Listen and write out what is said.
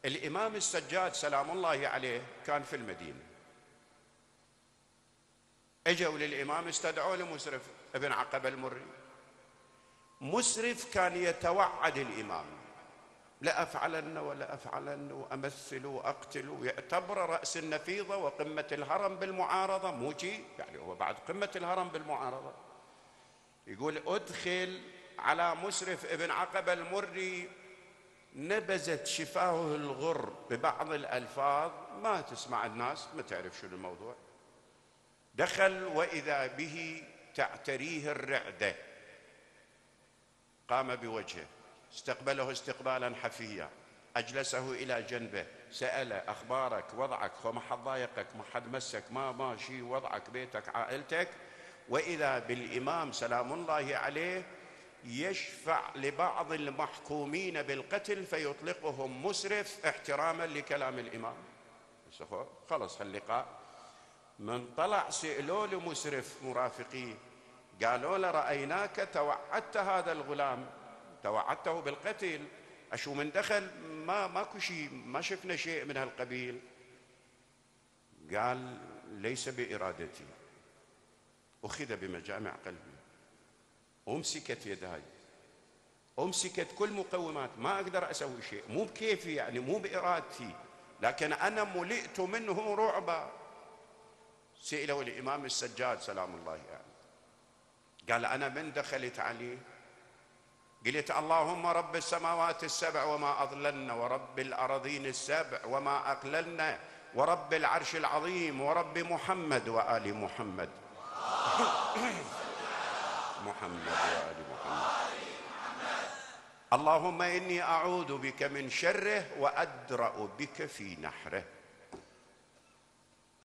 الإمام السجاد سلام الله عليه كان في المدينة، اجوا للإمام استدعوا لمسرف ابن عقبة المري. مسرف كان يتوعد الإمام: لأفعلن ولا أفعلن وأمثل وأقتل، ويعتبر رأس النفيضة وقمة الهرم بالمعارضة، مو شي يعني هو بعد قمة الهرم بالمعارضة. يقول: أدخل على مسرف ابن عقبة المري نبزت شفاهه الغر ببعض الألفاظ ما تسمع الناس، ما تعرف شو الموضوع. دخل وإذا به تعتريه الرعدة، قام بوجهه، استقبله استقبالا حفيا، أجلسه إلى جنبه، سأله: أخبارك، وضعك، وما حد ضايقك، ما حد مسك، ما شيء، وضعك، بيتك، عائلتك. وإذا بالإمام سلام الله عليه يشفع لبعض المحكومين بالقتل فيطلقهم مسرف احتراما لكلام الإمام. خلص اللقاء، من طلع سئلوا لمسرف مرافقيه، قالوا له: رأيناك توعدت هذا الغلام، توعدته بالقتل، أشو من دخل ماكو شيء، ما شفنا شيء من هالقبيل. قال: ليس بإرادتي، أخذ بمجامع قلبي، أمسكت يداي، أمسكت كل مقومات، ما أقدر أسوي شيء، مو بكيفي يعني، مو بإرادتي، لكن أنا ملئت منه رعبا. سئلوا الإمام السجاد سلام الله عليه، قال: أنا من دخلت عليه قلت: اللهم رب السماوات السبع وما أضللن، ورب الأراضين السبع وما أقللن، ورب العرش العظيم، ورب محمد وآل محمد محمد وآل محمد، اللهم إني أعوذ بك من شره وأدرأ بك في نحره.